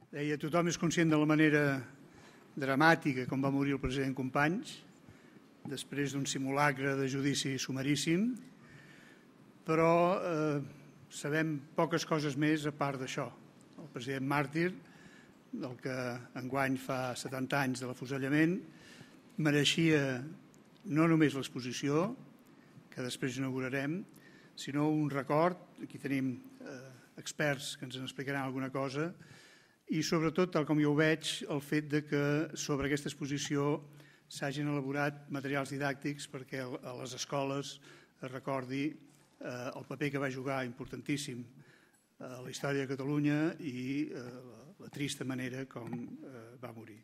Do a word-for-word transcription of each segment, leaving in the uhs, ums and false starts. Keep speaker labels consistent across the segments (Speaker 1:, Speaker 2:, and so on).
Speaker 1: Deia, tothom és conscient de la manera dramàtica com va morir el president Companys, després d'un simulacre de judici sumaríssim, però eh, sabem poques coses més a part d'això. El president màrtir, del que enguany fa setanta anys de l'afusellament, mereixia no només l'exposició, que després inaugurarem, sinó un record, aquí tenim eh, experts que ens en explicaran alguna cosa, i sobretot, tal com jo ho veig, el fet de que sobre aquesta exposició s'hagin elaborat materials didàctics perquè a les escoles es recordi eh, el paper que va jugar importantíssim a la història de Catalunya i eh, la, la trista manera com eh, va morir.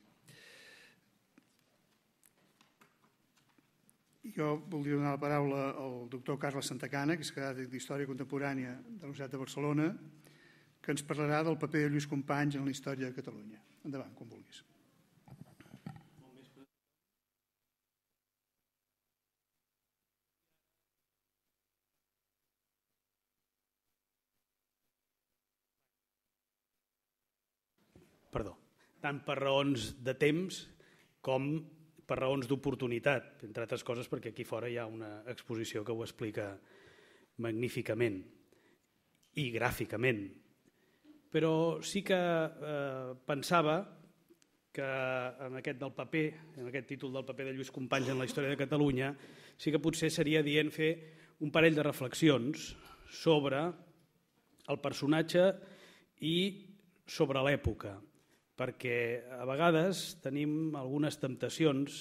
Speaker 1: Jo voldria donar la paraula al doctor Carles Santacana, que és catedràtic d'Història Contemporània de la Universitat de Barcelona, que ens parlarà del paper de Lluís Companys en la història de Catalunya. Endavant, com vulguis.
Speaker 2: Perdó. Tant per raons de temps com per raons d'oportunitat, entre altres coses perquè aquí fora hi ha una exposició que ho explica magníficament i gràficament. Però sí que eh, pensava que en aquest del paper, en aquest títol del paper de Lluís Companys en la història de Catalunya, sí que potser seria dient fer un parell de reflexions sobre el personatge i sobre l'època, perquè a vegades tenim algunes temptacions,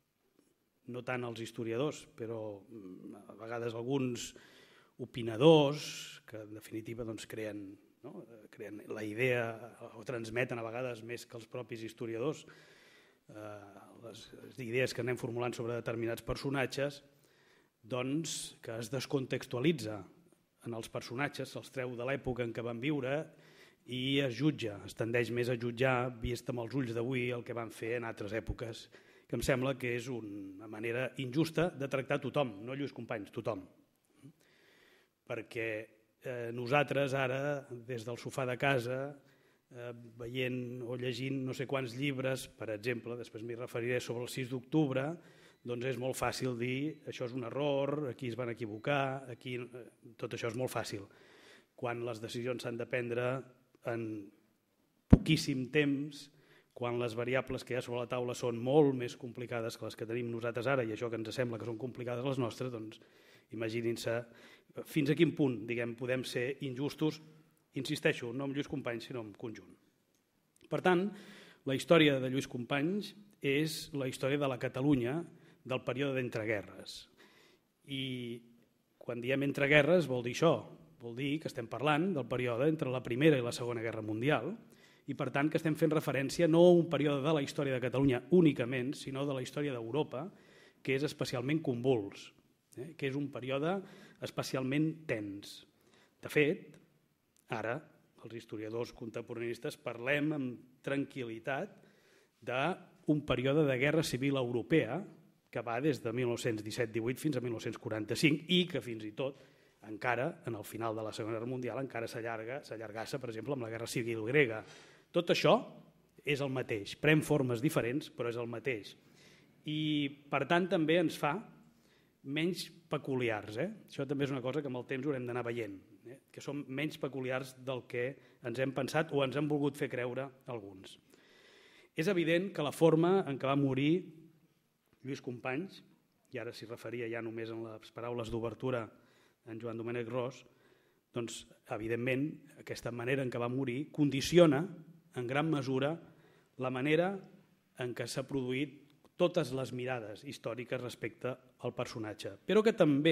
Speaker 2: no tant els historiadors, però a vegades alguns opinadors que en definitiva doncs, creen No? creen la idea o transmeten a vegades més que els propis historiadors eh, les, les idees que anem formulant sobre determinats personatges, doncs que es descontextualitza en els personatges, se'ls treu de l'època en què van viure i es jutja, es tendeix més a jutjar vist amb els ulls d'avui el que van fer en altres èpoques, que em sembla que és una manera injusta de tractar tothom, no Lluís Companys, tothom. Perquè Eh, nosaltres ara, des del sofà de casa, eh, veient o llegint no sé quants llibres, per exemple, després m'hi referiré sobre el sis d'octubre, doncs és molt fàcil dir això és un error, aquí es van equivocar, aquí eh, tot això és molt fàcil. Quan les decisions s'han de prendre en poquíssim temps, quan les variables que hi ha sobre la taula són molt més complicades que les que tenim nosaltres ara i això que ens sembla que són complicades les nostres, doncs imaginin-se fins a quin punt diguem, podem ser injustos, insisteixo, no amb Lluís Companys, sinó en conjunt. Per tant, la història de Lluís Companys és la història de la Catalunya del període d'entreguerres. I quan diem entreguerres vol dir això, vol dir que estem parlant del període entre la Primera i la Segona Guerra Mundial i per tant que estem fent referència no a un període de la història de Catalunya únicament, sinó de la història d'Europa, que és especialment convuls, eh? que és un període especialment tens. De fet, ara, els historiadors contemporanistes parlem amb tranquil·litat d'un període de guerra civil europea que va des de mil nou-cents disset divuit fins a mil nou-cents quaranta-cinc i que fins i tot encara, en el final de la Segona Guerra Mundial, encara s'allarga, s'allargassa, per exemple, amb la guerra civil grega. Tot això és el mateix, pren formes diferents, però és el mateix. I, per tant, també ens fa menys peculiars. Eh? Això també és una cosa que amb el temps haurem d'anar veient, eh? que som menys peculiars del que ens hem pensat o ens han volgut fer creure alguns. És evident que la forma en què va morir Lluís Companys, i ara s'hi referia ja només en les paraules d'obertura en Joan Domènec Ros, doncs, evidentment, aquesta manera en què va morir condiciona en gran mesura la manera en què s'ha produït totes les mirades històriques respecte al personatge, però que també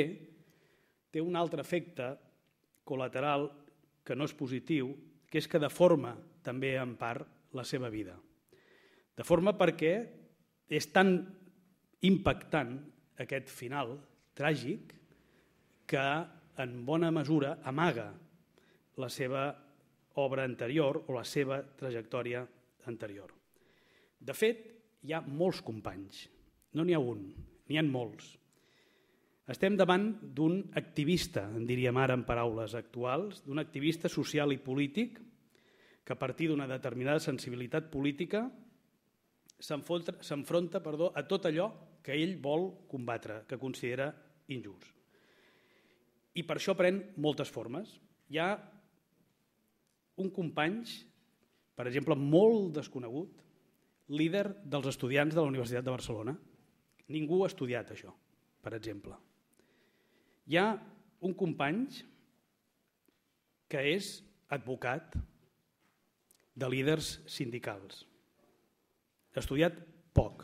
Speaker 2: té un altre efecte col·lateral que no és positiu, que és que deforma també en part la seva vida. Deforma perquè és tan impactant aquest final tràgic que en bona mesura amaga la seva obra anterior o la seva trajectòria anterior. De fet, hi ha molts companys, no n'hi ha un, n'hi ha molts. Estem davant d'un activista, en diríem ara en paraules actuals, d'un activista social i polític que a partir d'una determinada sensibilitat política s'enfronta, s'enfronta, perdó, a tot allò que ell vol combatre, que considera injust. I per això pren moltes formes. Hi ha un company, per exemple, molt desconegut, líder dels estudiants de la Universitat de Barcelona. Ningú ha estudiat això, per exemple. Hi ha un company que és advocat de líders sindicals. Ha estudiat poc.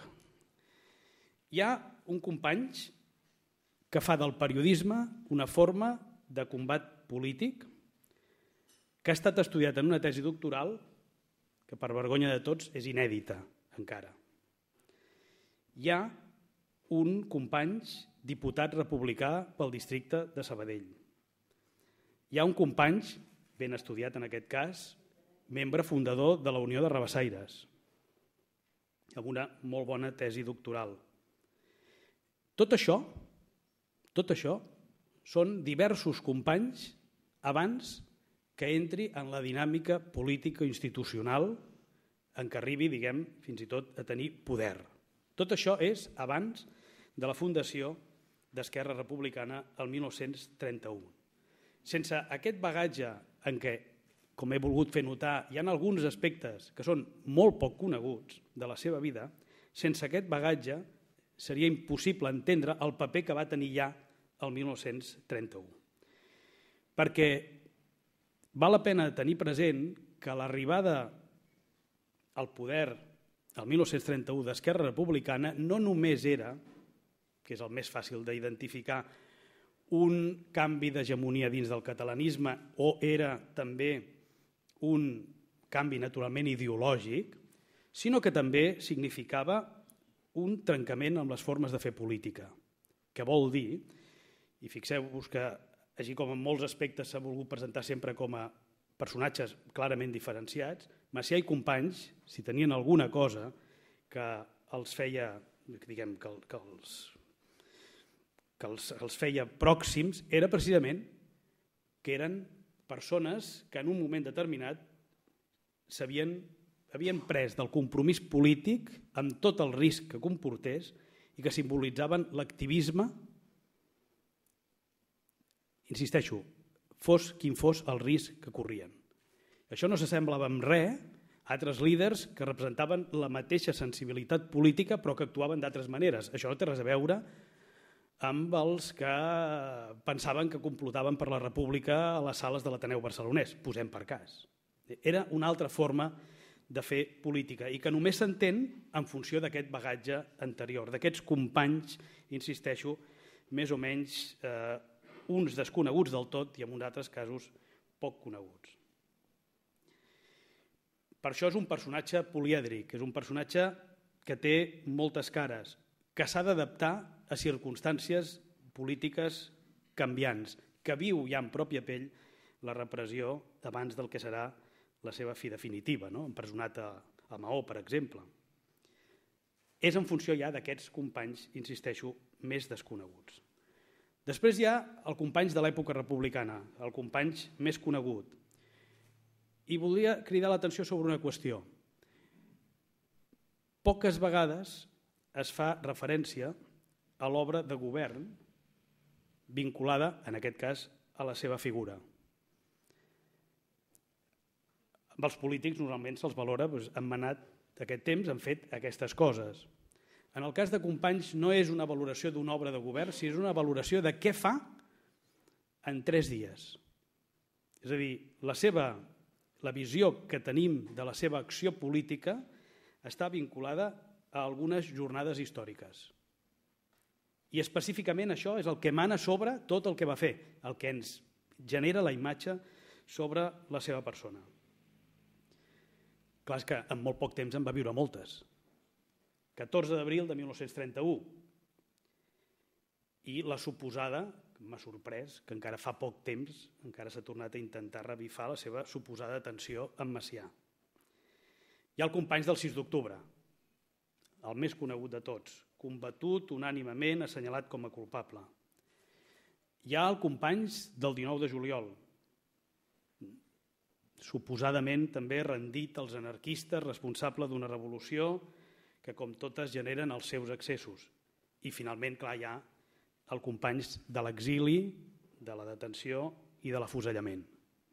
Speaker 2: Hi ha un company que fa del periodisme una forma de combat polític, que ha estat estudiat en una tesi doctoral que, per vergonya de tots, és inèdita encara. Hi ha un company diputat republicà pel districte de Sabadell. Hi ha un company, ben estudiat en aquest cas, membre fundador de la Unió de Rabassaires, amb una molt bona tesi doctoral. Tot això, tot això són diversos companys abans que entri en la dinàmica política institucional en què arribi, diguem, fins i tot a tenir poder. Tot això és abans de la fundació d'Esquerra Republicana el mil nou-cents trenta-u. Sense aquest bagatge en què, com he volgut fer notar, hi ha alguns aspectes que són molt poc coneguts de la seva vida, sense aquest bagatge seria impossible entendre el paper que va tenir ja el mil nou-cents trenta-u. Perquè val la pena tenir present que l'arribada al poder el mil nou-cents trenta-u d'Esquerra Republicana no només era, que és el més fàcil d'identificar, un canvi d'hegemonia dins del catalanisme o era també un canvi naturalment ideològic, sinó que també significava un trencament amb les formes de fer política, que vol dir, i fixeu-vos que així com en molts aspectes s'ha volgut presentar sempre com a personatges clarament diferenciats, Macià i Companys, si tenien alguna cosa que els feia, diguem, que, que, els, que els, els feia pròxims, era precisament que eren persones que en un moment determinat s'havien havien pres del compromís polític amb tot el risc que comportés i que simbolitzaven l'activisme, insisteixo, fos quin fos el risc que corrien. Això no s'assemblava en res a altres líders que representaven la mateixa sensibilitat política però que actuaven d'altres maneres. Això no té res a veure amb els que pensaven que complotaven per la República a les sales de l'Ateneu barcelonès, posem per cas. Era una altra forma de fer política i que només s'entén en funció d'aquest bagatge anterior, d'aquests companys, insisteixo, més o menys eh, uns desconeguts del tot i en uns altres casos poc coneguts. Per això és un personatge polièdric, és un personatge que té moltes cares, que s'ha d'adaptar a circumstàncies polítiques canviants, que viu ja en pròpia pell la repressió abans del que serà la seva fi definitiva, no? Empresonat a, a Maó, per exemple. És en funció ja d'aquests companys, insisteixo, més desconeguts. Després hi ha el companys de l'època republicana, el companys més conegut. I voldria cridar l'atenció sobre una qüestió. Poques vegades es fa referència a l'obra de govern vinculada, en aquest cas, a la seva figura. Amb els polítics normalment se'ls valora, doncs, han manat aquest temps, han fet aquestes coses. En el cas de Companys no és una valoració d'una obra de govern, sinó és una valoració de què fa en tres dies. És a dir, la seva, la visió que tenim de la seva acció política està vinculada a algunes jornades històriques. I específicament això és el que mana sobre tot el que va fer, el que ens genera la imatge sobre la seva persona. Clar, és que en molt poc temps en va viure moltes. catorze d'abril de mil nou-cents trenta-u. I la suposada, m'ha sorprès, que encara fa poc temps encara s'ha tornat a intentar revifar la seva suposada tensió amb Macià. Hi ha el Companys del sis d'octubre, el més conegut de tots, combatut unànimement, assenyalat com a culpable. Hi ha el Companys del dinou de juliol. suposadament també rendit als anarquistes responsables d'una revolució que, com totes, generen els seus excessos. I, finalment, clar, hi ha el companys de l'exili, de la detenció i de l'afusellament.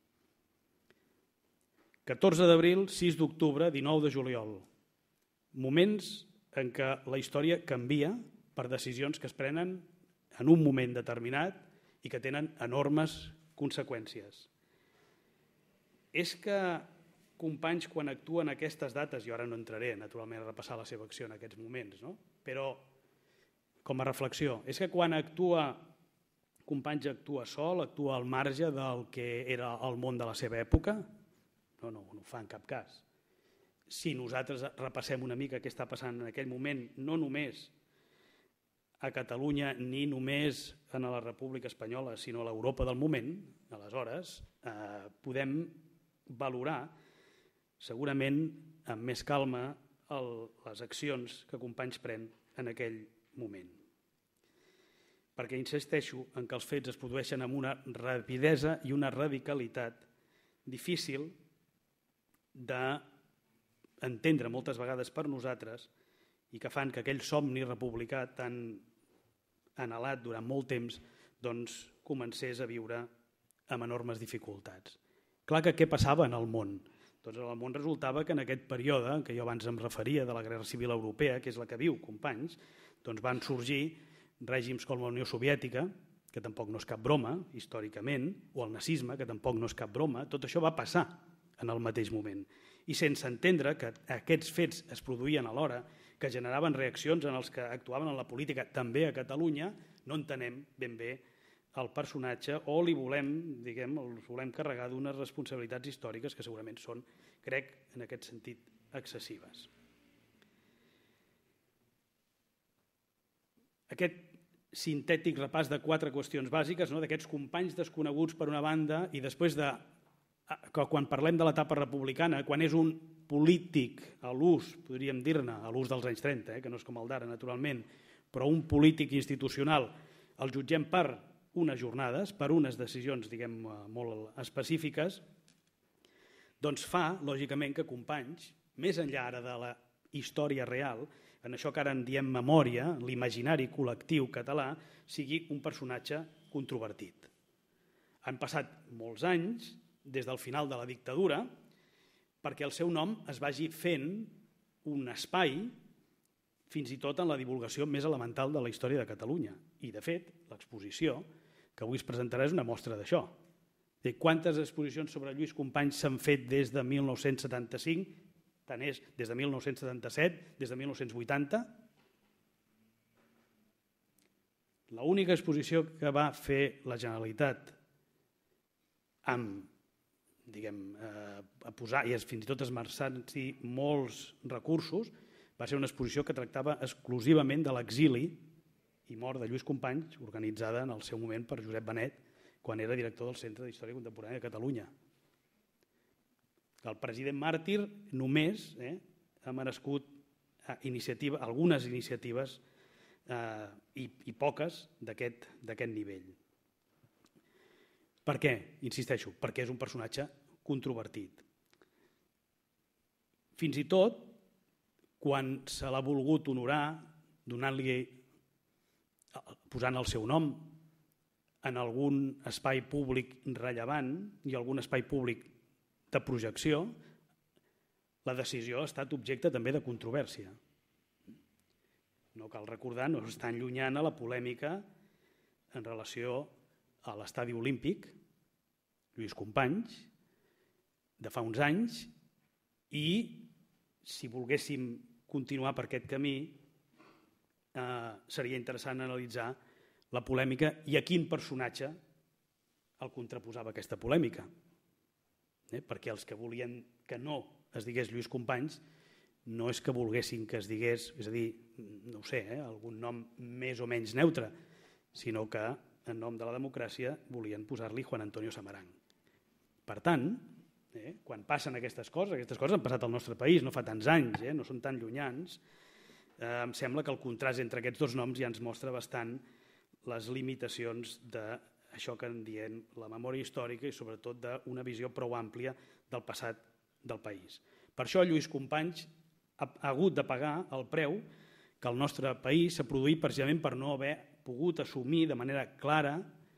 Speaker 2: catorze d'abril, sis d'octubre, dinou de juliol. Moments en què la història canvia per decisions que es prenen en un moment determinat i que tenen enormes conseqüències. És que Companys, quan actuen aquestes dates, jo ara no entraré naturalment a repassar la seva acció en aquests moments, no? Però com a reflexió, és que quan actua Companys actua sol, actua al marge del que era el món de la seva època? No, no, no ho fa en cap cas. Si nosaltres repassem una mica què està passant en aquell moment, no només a Catalunya ni només en la República Espanyola, sinó a l'Europa del moment, aleshores eh, podem valorar segurament amb més calma el, les accions que Companys pren en aquell moment. Perquè insisteixo en que els fets es produeixen amb una rapidesa i una radicalitat difícil d'entendre moltes vegades per nosaltres i que fan que aquell somni republicà tan anhelat durant molt temps doncs, comencés a viure amb enormes dificultats. Clar que què passava en el món? Doncs en el món resultava que en aquest període, en què jo abans em referia, de la Guerra Civil Europea, que és la que viu Companys, doncs van sorgir règims com la Unió Soviètica, que tampoc no és cap broma, històricament, o el nazisme, que tampoc no és cap broma. Tot això va passar en el mateix moment. I sense entendre que aquests fets es produïen alhora, que generaven reaccions en els que actuaven en la política, també a Catalunya, no entenem ben bé el personatge o li volem, diguem, els volem carregar d'unes responsabilitats històriques que segurament són, crec, en aquest sentit, excessives. Aquest sintètic repàs de quatre qüestions bàsiques, no? D'aquests companys desconeguts per una banda i després de, que quan parlem de l'etapa republicana, quan és un polític a l'ús, podríem dir-ne, a l'ús dels anys trenta, eh? Que no és com el d'ara, naturalment, però un polític institucional el jutgem per unes jornades, per unes decisions, diguem, molt específiques, doncs fa, lògicament, que Companys, més enllà ara de la història real, en això que ara en diem memòria, l'imaginari col·lectiu català, sigui un personatge controvertit. Han passat molts anys, des del final de la dictadura, perquè el seu nom es vagi fent un espai fins i tot en la divulgació més elemental de la història de Catalunya. I, de fet, l'exposició que avui es presentarà és una mostra d'això. Quantes exposicions sobre Lluís Companys s'han fet des de mil nou-cents setanta-cinc, tant és des de mil nou-cents setanta-set, des de mil nou-cents vuitanta? L'única exposició que va fer la Generalitat amb, diguem, a posar i fins i tot esmerçant-hi molts recursos, va ser una exposició que tractava exclusivament de l'exili i mort de Lluís Companys, organitzada en el seu moment per Josep Benet, quan era director del Centre d'Història Contemporània de Catalunya. El president màrtir només eh, ha merescut iniciativa, algunes iniciatives eh, i, i poques d'aquest nivell. Per què? Insisteixo, perquè és un personatge controvertit. Fins i tot, quan se l'ha volgut honorar, donant-li, posant el seu nom en algun espai públic rellevant i algun espai públic de projecció, la decisió ha estat objecte també de controvèrsia. No cal recordar, no està enllunyant a la polèmica en relació a l'estadi olímpic, Lluís Companys, de fa uns anys, i si volguéssim continuar per aquest camí, eh, seria interessant analitzar la polèmica i a quin personatge el contraposava aquesta polèmica. Eh? Perquè els que volien que no es digués Lluís Companys no és que volguessin que es digués, és a dir, no ho sé, eh, algun nom més o menys neutre, sinó que en nom de la democràcia volien posar-li Juan Antonio Samaranch. Per tant, eh, quan passen aquestes coses, aquestes coses han passat al nostre país, no fa tants anys, eh, no són tan llunyans, eh, em sembla que el contrast entre aquests dos noms ja ens mostra bastant les limitacions d'això que en diem la memòria històrica i sobretot d'una visió prou àmplia del passat del país. Per això Lluís Companys ha hagut de pagar el preu que el nostre país s'ha produït precisament per no haver pogut assumir de manera clara,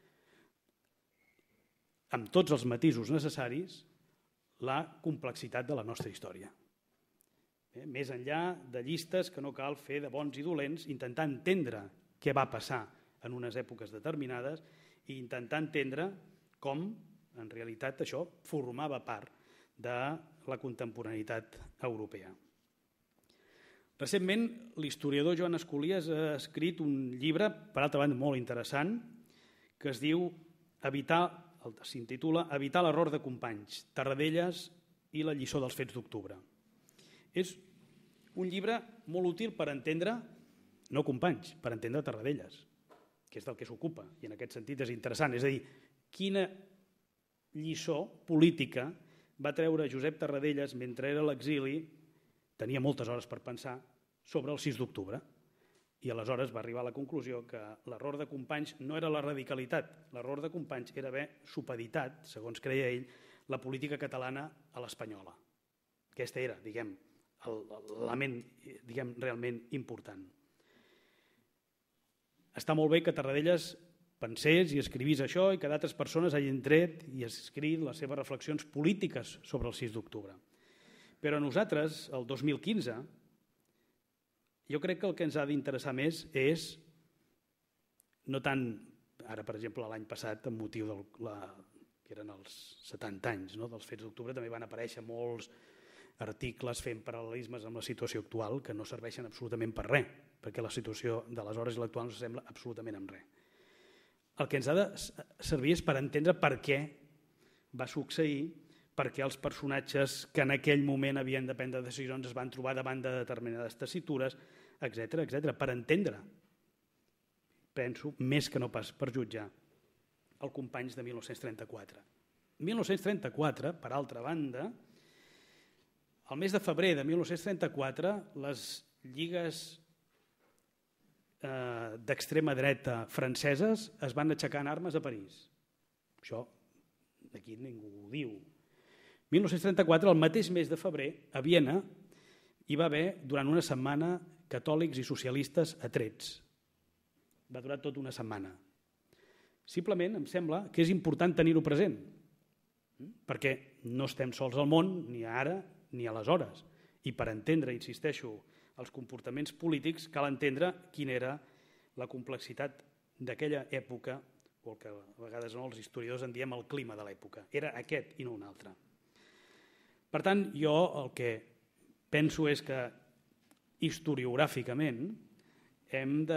Speaker 2: amb tots els matisos necessaris, la complexitat de la nostra història. Més enllà de llistes que no cal fer de bons i dolents, intentar entendre què va passar en unes èpoques determinades i intentar entendre com, en realitat, això formava part de la contemporaneïtat europea. Recentment, l'historiador Joan Escolies ha escrit un llibre, per altra banda molt interessant, que es diu Evitar, s'intitula Evitar l'error de Companys, Tarradellas i la lliçó dels fets d'octubre. És un llibre molt útil per entendre, no Companys, per entendre Tarradellas, que és del que s'ocupa, i en aquest sentit és interessant. És a dir, quina lliçó política va treure Josep Tarradellas mentre era a l'exili, tenia moltes hores per pensar, sobre el sis d'octubre. I aleshores va arribar a la conclusió que l'error de Companys no era la radicalitat, l'error de Companys era haver supeditat, segons creia ell, la política catalana a l'espanyola. Aquesta era, diguem, l'element diguem, realment important. Està molt bé que Tarradellas pensés i escrivís això i que d'altres persones hagin tret i escrit les seves reflexions polítiques sobre el sis d'octubre. Però a nosaltres, el dos mil quinze, jo crec que el que ens ha d'interessar més és, no tant, ara per exemple l'any passat, amb motiu del, la, que eren els setanta anys no, dels fets d'octubre, també van aparèixer molts articles fent paral·lelismes amb la situació actual que no serveixen absolutament per res, perquè la situació d'aleshores i l'actual no s'assembla absolutament amb res. El que ens ha de servir és per entendre per què va succeir, per què els personatges que en aquell moment havien de prendre decisions es van trobar davant de determinades tessitures, etcètera, etcètera, per entendre, penso, més que no pas per jutjar, el Companys de mil nou-cents trenta-quatre. mil nou-cents trenta-quatre, per altra banda, el mes de febrer de mil nou-cents trenta-quatre, les lligues eh, d'extrema dreta franceses es van aixecar en armes a París. Això aquí ningú ho diu. mil nou-cents trenta-quatre, el mateix mes de febrer, a Viena, hi va haver, durant una setmana, catòlics i socialistes a trets. Va durar tota una setmana. Simplement em sembla que és important tenir-ho present, perquè no estem sols al món, ni ara ni aleshores. I per entendre, insisteixo, els comportaments polítics cal entendre quina era la complexitat d'aquella època, o el que a vegades no, els historiadors en diem el clima de l'època. Era aquest i no un altre. Per tant, jo el que penso és que historiogràficament hem de,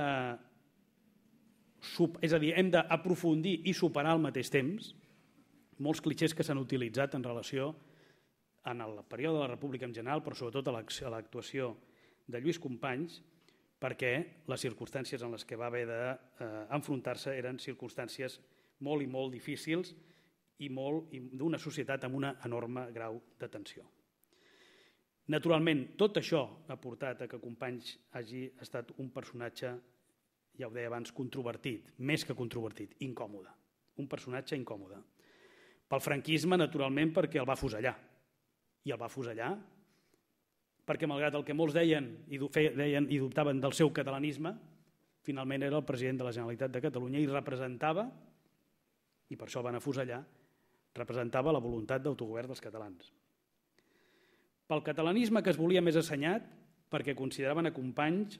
Speaker 2: és a dir, hem d'aprofundir i superar al mateix temps molts clixés que s'han utilitzat en relació en el període de la República en general, però sobretot a l'actuació de Lluís Companys, perquè les circumstàncies en les que va haver d'enfrontar-se eren circumstàncies molt i molt difícils i d'una societat amb un enorme grau de tensió. Naturalment, tot això ha portat a que Companys hagi estat un personatge, ja ho deia abans, controvertit, més que controvertit, incòmode. Un personatge incòmode. Pel franquisme, naturalment, perquè el va afusellar. I el va afusellar perquè, malgrat el que molts deien i, deien i dubtaven del seu catalanisme, finalment era el president de la Generalitat de Catalunya i representava, i per això el van afusellar, representava la voluntat d'autogovern dels catalans. Pel catalanisme que es volia més assenyat, perquè consideraven a Companys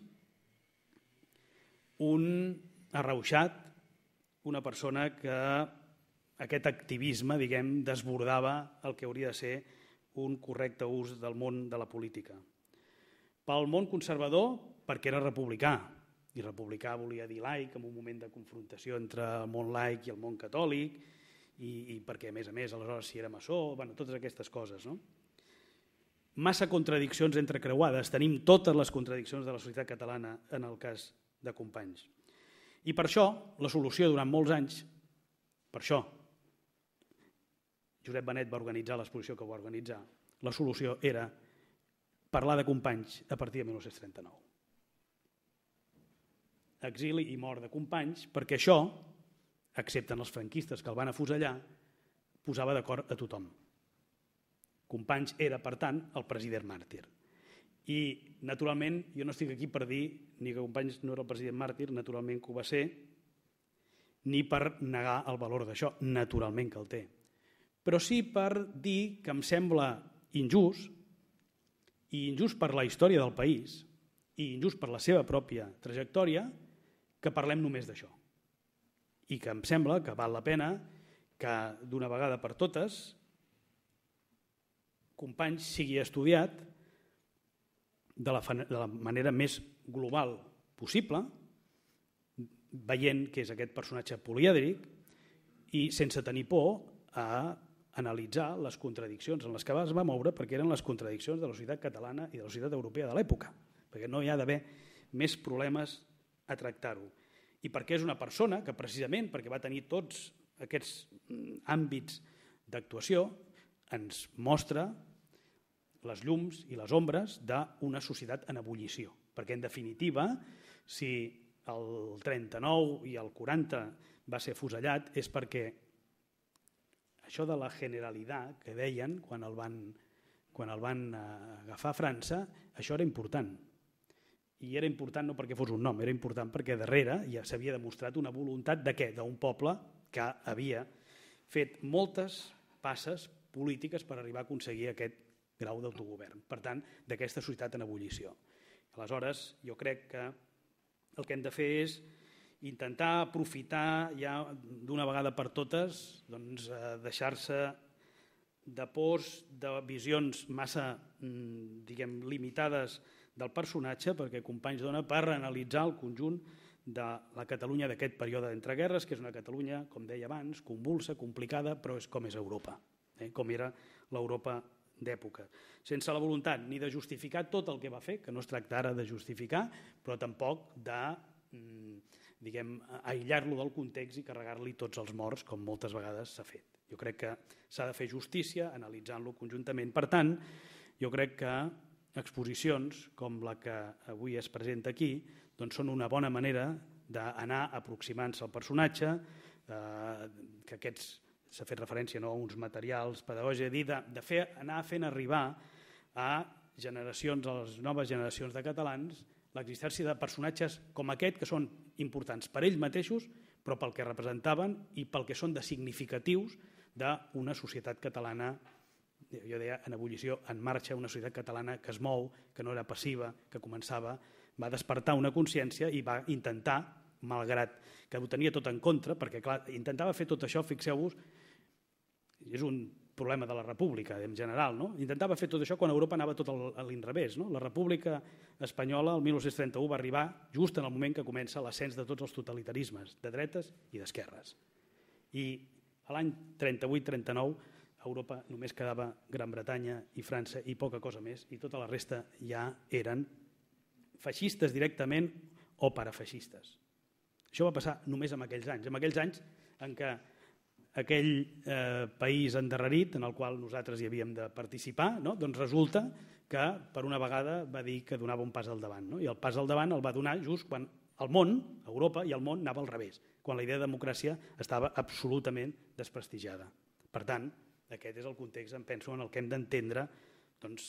Speaker 2: un arrauxat, una persona que aquest activisme, diguem, desbordava el que hauria de ser un correcte ús del món de la política. Pel món conservador, perquè era republicà, i republicà volia dir laic, en un moment de confrontació entre el món laic i el món catòlic, i, i perquè, a més a més, aleshores si era maçó, bueno, totes aquestes coses, no? Massa contradiccions entrecreuades, tenim totes les contradiccions de la societat catalana en el cas de Companys. I per això, la solució durant molts anys, per això, Josep Benet va organitzar l'exposició que va organitzar, la solució era parlar de Companys a partir de mil nou-cents trenta-nou. Exili i mort de Companys, perquè això, excepte els franquistes que el van afusellar, posava d'acord a tothom. Companys era, per tant, el president màrtir. I, naturalment, jo no estic aquí per dir ni que Companys no era el president màrtir, naturalment que ho va ser, ni per negar el valor d'això, naturalment que el té. Però sí per dir que em sembla injust, i injust per la història del país, i injust per la seva pròpia trajectòria, que parlem només d'això. I que em sembla que val la pena que d'una vegada per totes Companys sigui estudiat de la, de la manera més global possible, veient que és aquest personatge polièdric i sense tenir por a analitzar les contradiccions en les que es va moure, perquè eren les contradiccions de la societat catalana i de la societat europea de l'època, perquè no hi ha d'haver més problemes a tractar-ho. I perquè és una persona que precisament perquè va tenir tots aquests àmbits d'actuació ens mostra les llums i les ombres d'una societat en ebullició. Perquè, en definitiva, si el trenta-nou i el quaranta va ser fusellat és perquè això de la generalitat que deien quan el van, quan el van agafar a França, això era important. I era important no perquè fos un nom, era important perquè darrere ja s'havia demostrat una voluntat de què? D'un poble que havia fet moltes passes polítiques per arribar a aconseguir aquest grau d'autogovern. Per tant, d'aquesta societat en ebullició. Aleshores, jo crec que el que hem de fer és intentar aprofitar ja d'una vegada per totes, doncs, deixar-se de pors, de visions massa, diguem, limitades del personatge, perquè Companys dona per analitzar el conjunt de la Catalunya d'aquest període d'entreguerres, que és una Catalunya, com deia abans, convulsa, complicada, però és com és Europa, eh? com era l'Europa d'època. Sense la voluntat ni de justificar tot el que va fer, que no es tracta ara de justificar, però tampoc de diguem, aïllar-lo del context i carregar-li tots els morts, com moltes vegades s'ha fet. Jo crec que s'ha de fer justícia analitzant-lo conjuntament. Per tant, jo crec que exposicions com la que avui es presenta aquí doncs són una bona manera d'anar aproximant-se al personatge, eh, que aquests s'ha fet referència no, a uns materials pedagògics, dir de, de fer, anar fent arribar a generacions, a les noves generacions de catalans, l'existència de personatges com aquest que són importants per ells mateixos, però pel que representaven i pel que són de significatius d'una societat catalana, jo deia, en ebullició, en marxa, una societat catalana que es mou, que no era passiva, que començava, va despertar una consciència i va intentar, malgrat que ho tenia tot en contra, perquè clar, intentava fer tot això, fixeu-vos, és un problema de la república en general, no? Intentava fer tot això quan Europa anava tot a l'inrevés. No? La república espanyola el mil nou-cents trenta-u va arribar just en el moment que comença l'ascens de tots els totalitarismes, de dretes i d'esquerres. I a l'any trenta-vuit trenta-nou a Europa només quedava Gran Bretanya i França i poca cosa més, i tota la resta ja eren feixistes directament o parafeixistes. Això va passar només en aquells anys, en aquells anys en què aquell eh, país endarrerit en el qual nosaltres hi havíem de participar, no? Doncs resulta que per una vegada va dir que donava un pas al davant, no? I el pas al davant el va donar just quan el món, Europa i el món anava al revés, quan la idea de democràcia estava absolutament desprestigiada. Per tant, aquest és el context, em penso, en el que hem d'entendre doncs,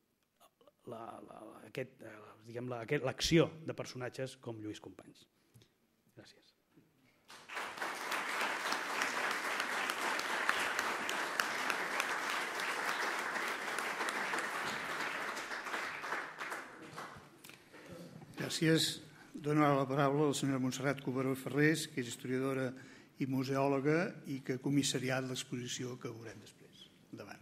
Speaker 2: la, la, aquest, diguem, la, aquest, l'acció de personatges com Lluís Companys. Gràcies.
Speaker 1: Gràcies. Dono la paraula a la senyora Montserrat Cuberó Ferrés, que és historiadora i museòloga i que ha comissariat l'exposició que veurem després. Endavant.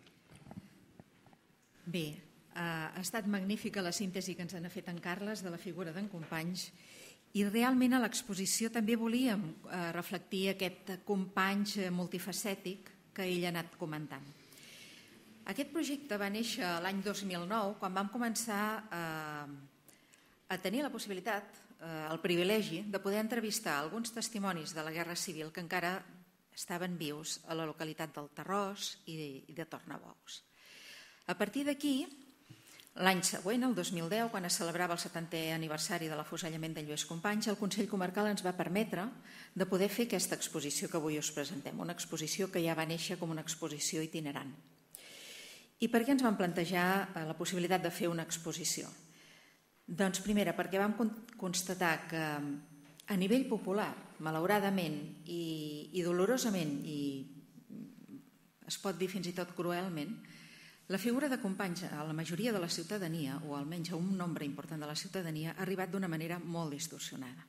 Speaker 3: Bé, ha estat magnífica la síntesi que ens ha fet en Carles de la figura d'en Companys i realment a l'exposició també volíem reflectir aquest Companys multifacètic que ell ha anat comentant. Aquest projecte va néixer l'any dos mil nou, quan vam començar a a tenir la possibilitat, el privilegi, de poder entrevistar alguns testimonis de la Guerra Civil que encara estaven vius a la localitat del Tarròs i de Tornabous. A partir d'aquí, l'any següent, el dos mil deu, quan es celebrava el setantè aniversari de l'afusellament de Lluís Companys, el Consell Comarcal ens va permetre de poder fer aquesta exposició que avui us presentem, una exposició que ja va néixer com una exposició itinerant. I per què ens vam plantejar la possibilitat de fer una exposició? Doncs primera, perquè vam constatar que a nivell popular, malauradament i, i dolorosament, i es pot dir fins i tot cruelment, la figura de Companys a la majoria de la ciutadania, o almenys a un nombre important de la ciutadania, ha arribat d'una manera molt distorsionada.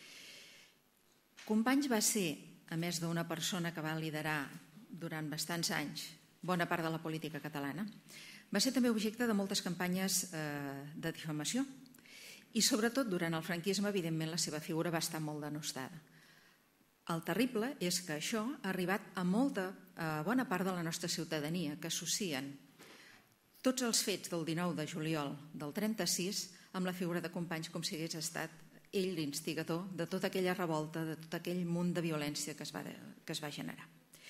Speaker 3: Companys va ser, a més d'una persona que va liderar durant bastants anys bona part de la política catalana, va ser també objecte de moltes campanyes de difamació i sobretot durant el franquisme, evidentment, la seva figura va estar molt denostada. El terrible és que això ha arribat a molta, a bona part de la nostra ciutadania, que associen tots els fets del dinou de juliol del trenta-sis amb la figura de Companys com si hagués estat ell l'instigador de tota aquella revolta, de tot aquell munt de violència que es va, que es va generar.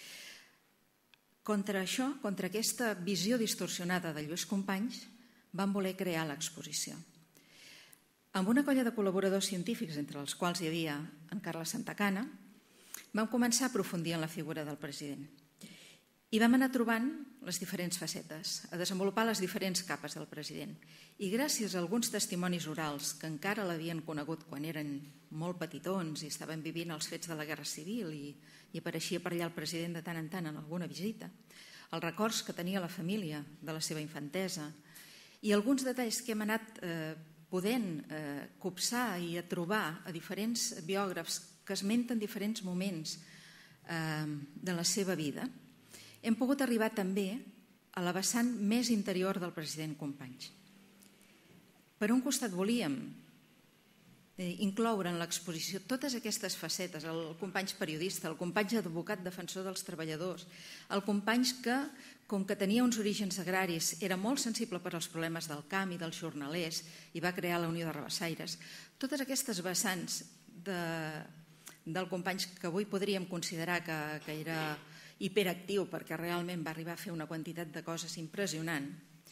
Speaker 3: Contra això, contra aquesta visió distorsionada de Lluís Companys, vam voler crear l'exposició. Amb una colla de col·laboradors científics, entre els quals hi havia en Carles Santacana, vam començar a aprofundir en la figura del president. I vam anar trobant les diferents facetes, a desenvolupar les diferents capes del president. I gràcies a alguns testimonis orals que encara l'havien conegut quan eren molt petitons i estaven vivint els fets de la Guerra Civil i, i apareixia per allà el president de tant en tant en alguna visita, els records que tenia la família de la seva infantesa i alguns detalls que hem anat eh, podent eh, copsar i a trobar a diferents biògrafs que esmenten diferents moments eh, de la seva vida, hem pogut arribar també a la vessant més interior del president Companys. Per un costat volíem incloure en l'exposició totes aquestes facetes, el Companys periodista, el Companys advocat defensor dels treballadors, el Companys que, com que tenia uns orígens agraris, era molt sensible per als problemes del camp i dels jornalers i va crear la Unió de Rabassaires. Totes aquestes vessants de, del Companys que avui podríem considerar que, que era hiperactiu perquè realment va arribar a fer una quantitat de coses impressionant.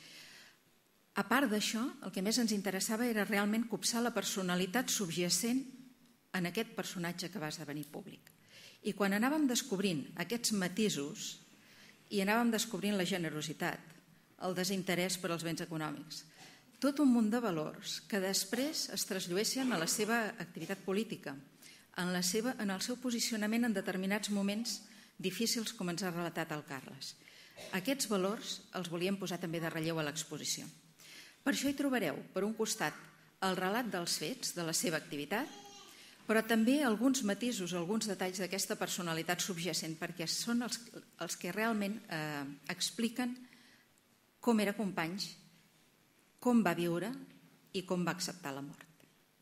Speaker 3: A part d'això, el que més ens interessava era realment copsar la personalitat subjacent en aquest personatge que va esdevenir públic. I quan anàvem descobrint aquests matisos i anàvem descobrint la generositat, el desinterès per als béns econòmics, tot un munt de valors que després es trasllueixen a la seva activitat política, en, la seva, en el seu posicionament en determinats moments difícils com ens ha relatat el Carles. Aquests valors els volíem posar també de relleu a l'exposició. Per això hi trobareu, per un costat, el relat dels fets, de la seva activitat, però també alguns matisos, alguns detalls d'aquesta personalitat subjacent, perquè són els, els que realment eh, expliquen com era Companys, com va viure i com va acceptar la mort.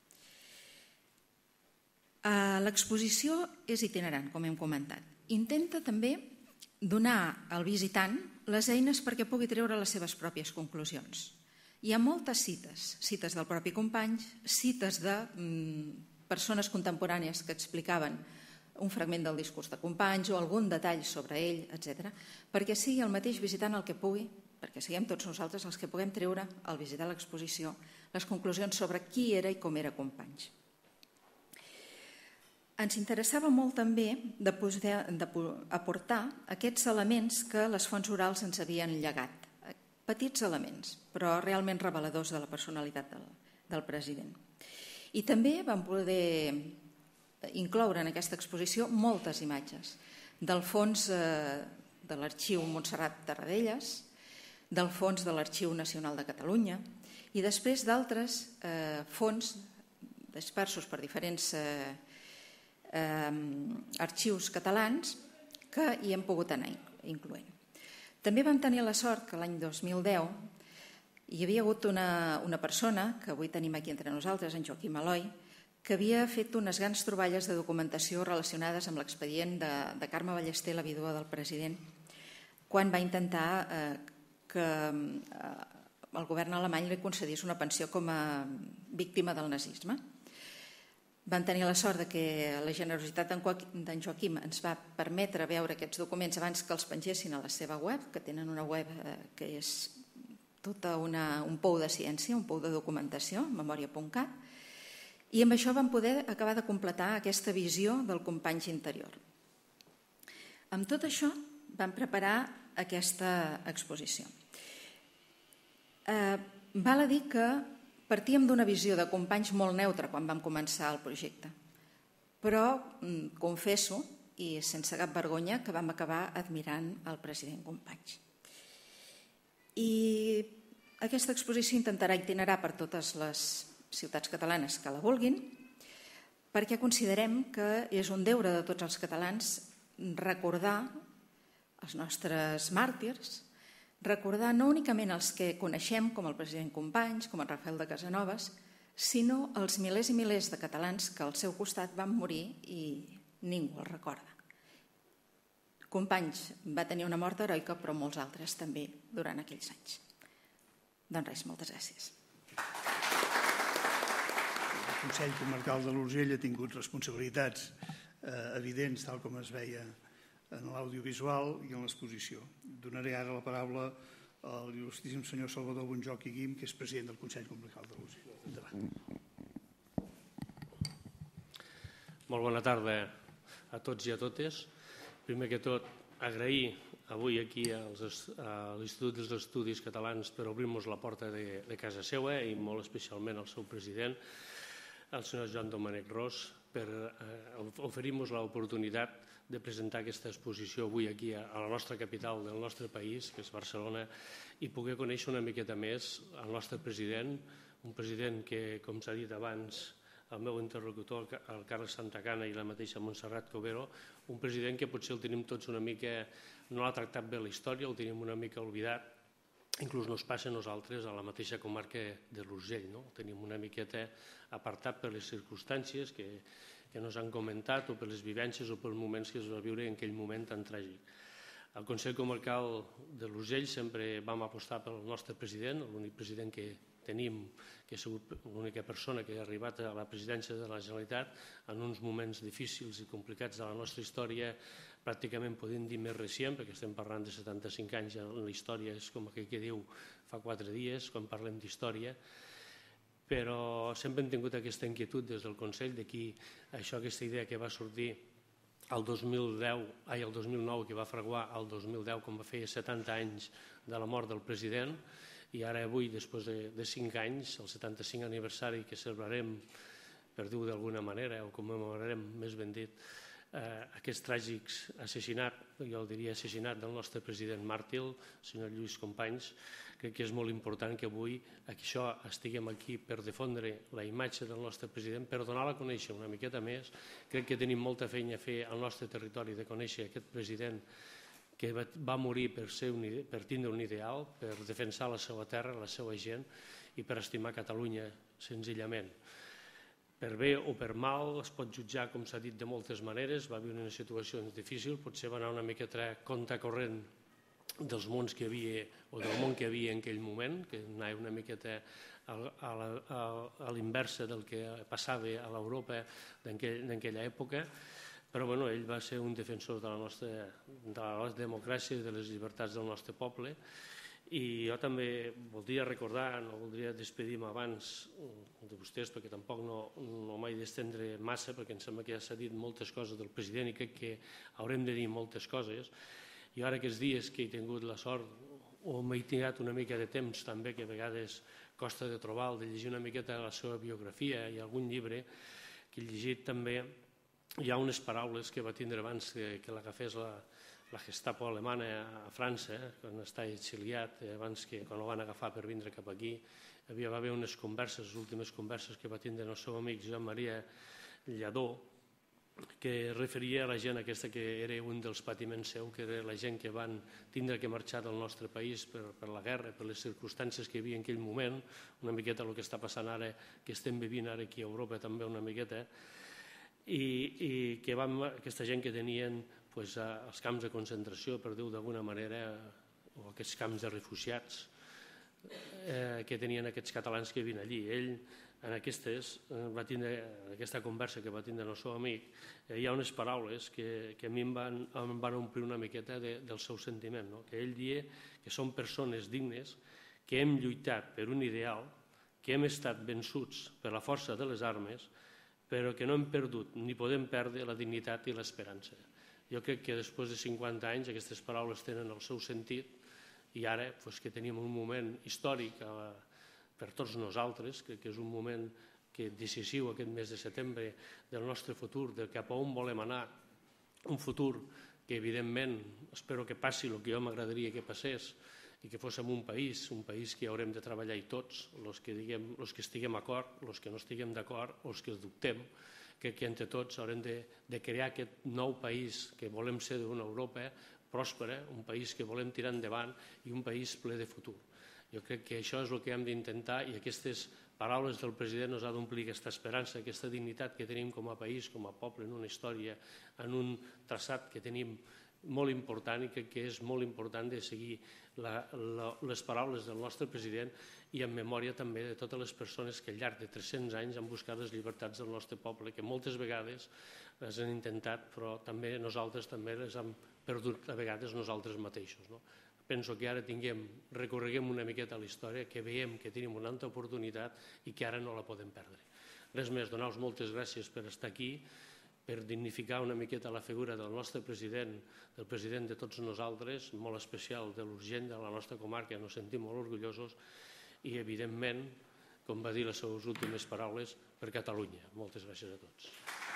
Speaker 3: Eh, l'exposició és itinerant, com hem comentat. Intenta també donar al visitant les eines perquè pugui treure les seves pròpies conclusions. Hi ha moltes cites, cites del propi Companys, cites de mm, persones contemporànies que explicaven un fragment del discurs de Companys o algun detall sobre ell, etcètera, perquè sigui el mateix visitant el que pugui, perquè siguem tots nosaltres els que puguem treure al visitar l'exposició les conclusions sobre qui era i com era Companys. Ens interessava molt també de poder aportar aquests elements que les fonts orals ens havien llegat. Petits elements, però realment reveladors de la personalitat del, del president. I també vam poder incloure en aquesta exposició moltes imatges del fons eh, de l'Arxiu Montserrat Tarradellas, del fons de l'Arxiu Nacional de Catalunya i després d'altres eh, fons dispersos per diferents eh, eh, arxius catalans que hi hem pogut anar incloent. També vam tenir la sort que l'any dos mil deu hi havia hagut una, una persona, que avui tenim aquí entre nosaltres, en Joaquim Aloi, que havia fet unes grans troballes de documentació relacionades amb l'expedient de, de Carme Ballester, la vídua del president, quan va intentar eh, que eh, el govern alemany li concedís una pensió com a víctima del nazisme. Vam tenir la sort que la generositat d'en Joaquim ens va permetre veure aquests documents abans que els pengessin a la seva web, que tenen una web que és tota una, un pou de ciència, un pou de documentació, memòria punt cat, i amb això vam poder acabar de completar aquesta visió del Companys interior. Amb tot això vam preparar aquesta exposició. Val a dir que partíem d'una visió de Companys molt neutra quan vam començar el projecte, però confesso, i sense cap vergonya, que vam acabar admirant el president Companys. I aquesta exposició intentarà itinerar per totes les ciutats catalanes que la vulguin, perquè considerem que és un deure de tots els catalans recordar els nostres màrtirs, recordar no únicament els que coneixem, com el president Companys, com el Rafael de Casanovas, sinó els milers i milers de catalans que al seu costat van morir i ningú el recorda. Companys va tenir una mort heroica, però molts altres també durant aquells anys. Doncs res, moltes gràcies.
Speaker 1: El Consell Comarcal de l'Urgell ha tingut responsabilitats evidents, tal com es veia en l'audiovisual i en l'exposició. Donaré ara la paraula a l'il·lustríssim senyor Salvador Bonjoc i Guim, que és president del Consell Comarcal de l'Urgell. Endavant.
Speaker 4: Molt bona tarda a tots i a totes. Primer que tot, agrair avui aquí a l'Institut dels Estudis Catalans per obrir-nos la porta de casa seva i molt especialment al seu president, el senyor Joan Domènec Ros, per oferir-nos l'oportunitat de presentar aquesta exposició avui aquí a la nostra capital del nostre país, que és Barcelona, i poder conèixer una miqueta més el nostre president, un president que, com s'ha dit abans, el meu interlocutor, el Carles Santacana i la mateixa Montserrat Covero, un president que potser el tenim tots una mica, no l'ha tractat bé la història, el tenim una mica oblidat, inclús no es passa a nosaltres a la mateixa comarca de l'Urgell, no? El tenim una miqueta apartat per les circumstàncies que, que nos han comentat o per les vivències o pels moments que es va viure en aquell moment tan tràgic. Al Consell Comarcal de l'Urgell sempre vam apostar pel nostre president, l'únic president que tenim, que ha sigut l'única persona que ha arribat a la presidència de la Generalitat en uns moments difícils i complicats de la nostra història, pràcticament podem dir més recient, perquè estem parlant de setanta-cinc anys en la història, és com aquell que diu fa quatre dies, quan parlem d'història, però sempre hem tingut aquesta inquietud des del Consell d'aquí, això, aquesta idea que va sortir el dos mil deu, ai, el dos mil nou, que va fraguar el dos mil deu, quan va fer setanta anys de la mort del president, i ara avui, després de cinc anys, el setanta-cinc aniversari que celebrarem, per dir-ho d'alguna manera, o commemorarem, més ben dit, aquest tràgic assassinat, jo el diria assassinat del nostre president màrtir, el senyor Lluís Companys, crec que és molt important que avui això estiguem aquí per difondre la imatge del nostre president, per donar-la a conèixer una miqueta més. Crec que tenim molta feina a fer al nostre territori de conèixer aquest president que va morir per tindre un ideal, per defensar la seva terra, la seva gent i per estimar Catalunya, senzillament. Per bé o per mal es pot jutjar, com s'ha dit, de moltes maneres. Va viure una situació difícil, potser va anar una miqueta contra corrent dels mons que hi havia o del món que hi havia en aquell moment, que anava una miqueta a l'inversa del que passava a l'Europa d'aquella època, però bueno, ell va ser un defensor de la nostra de la democràcia i de les llibertats del nostre poble. I jo també voldria recordar, no voldria despedir-me abans de vostès, perquè tampoc no m'he d'estendre massa, perquè em sembla que ja s'ha dit moltes coses del president i crec que haurem de dir moltes coses. Jo ara aquests dies que he tingut la sort o m'he tingut una mica de temps també, que a vegades costa de trobar, de llegir una miqueta la seva biografia i algun llibre que he llegit també, hi ha unes paraules que va tindre abans que l'agafés la Gestapo alemana a França, quan estava exiliat, abans que quan el van agafar per vindre cap aquí. Hi va haver unes converses, les últimes converses que va tindre el seu amic Joan Maria Lladó, que referia a la gent aquesta que era un dels patiments seu, que era la gent que van tindre que marxar del nostre país per la guerra, per les circumstàncies que hi havia en aquell moment, una miqueta el que està passant ara, que estem vivint ara aquí a Europa també una miqueta, i que aquesta gent que tenien els camps de concentració, per dir-ho d'alguna manera, o aquests camps de refugiats que tenien aquests catalans que vivien allí. Ell, en aquesta conversa que va tindre el seu amic, hi ha unes paraules que a mi em van omplir una miqueta del seu sentiment, que ell dia que som persones dignes, que hem lluitat per un ideal, que hem estat vençuts per la força de les armes, però que no hem perdut ni podem perdre la dignitat i l'esperança. Jo crec que després de cinquanta anys aquestes paraules tenen el seu sentit i ara que tenim un moment històric per tots nosaltres, crec que és un moment que decisiu aquest mes de setembre del nostre futur, de cap a on volem anar, un futur que evidentment espero que passi el que jo m'agradaria que passés i que fóssim un país, un país que haurem de treballar-hi tots, els que, diguem, els que estiguem d'acord, els que no estiguem d'acord, els que dubtem, que, que entre tots haurem de, de crear aquest nou país que volem ser d'una Europa pròspera, un país que volem tirar endavant i un país ple de futur. Jo crec que això és el que hem d'intentar i aquestes paraules del president ens ha d'omplir aquesta esperança, aquesta dignitat que tenim com a país, com a poble, en una història, en un traçat que tenim molt important i crec que és molt important de seguir la, la, les paraules del nostre president i en memòria també de totes les persones que al llarg de tres-cents anys han buscat les llibertats del nostre poble, que moltes vegades les han intentat, però també nosaltres també les hem perdut a vegades nosaltres mateixos. No? Penso que ara tinguem, recorreguem una miqueta a la història, que veiem que tenim una altra oportunitat i que ara no la podem perdre. Res més, donar-vos moltes gràcies per estar aquí, per dignificar una miqueta la figura del nostre president, del president de tots nosaltres, molt especial de l'Urgell, de la nostra comarca, ens sentim molt orgullosos i, evidentment, com va dir les seves últimes paraules, per Catalunya. Moltes gràcies a tots.